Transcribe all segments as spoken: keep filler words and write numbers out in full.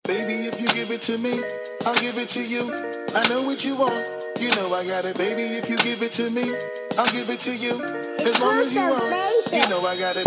Baby, if you give it to me, I'll give it to you. I know what you want, you know I got it. Baby, if you give it to me, I'll give it to you. As long as you want, you know I got it.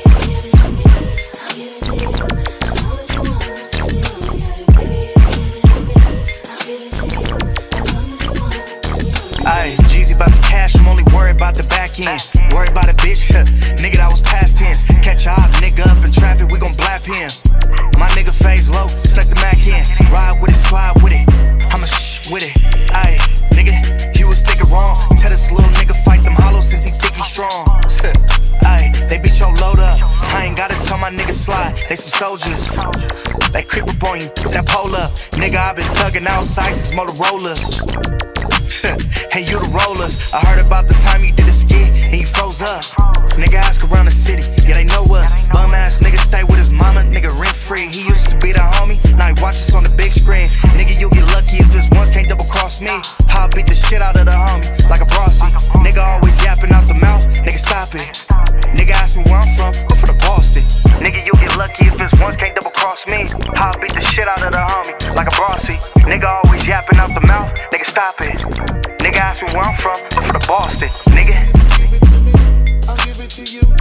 Aye, Jeezy about the cash, I'm only worried about the back end. Worried about a bitch, nigga, that was past tense. Catch a hop, nigga up in traffic, we gon' blap him. My nigga phase low, stuck the Mac in. Ride with it, slide with it, I'ma shh with it. Aye, nigga, you was thinking wrong. Tell this little nigga fight them hollows since he think he strong. Aye, they beat your load up, I ain't gotta tell my niggas slide, they some soldiers. They creep up on you, that pole up. Nigga, I been thugging outside since Motorola's. Hey, you the rollers. I heard about the time you did a skit and you froze up. Nigga, ask around the city, yeah, they know us. Bum ass nigga stay with his mama, nigga rent free. He used to be the homie, now he watch us on the big screen. Nigga, you get lucky if this once can't double cross me. I'll beat the shit out of the homie, like a Brossy. Nigga always yapping out the mouth, nigga stop it. Nigga ask me where I'm from, I'm from the Boston. Nigga, you get lucky if this once can't double cross me. I'll beat the shit out of the homie, like a Brossy. Nigga always yapping out the mouth, nigga stop it. Nigga ask me where I'm from, I'm from the Boston, nigga. I'll give it to you.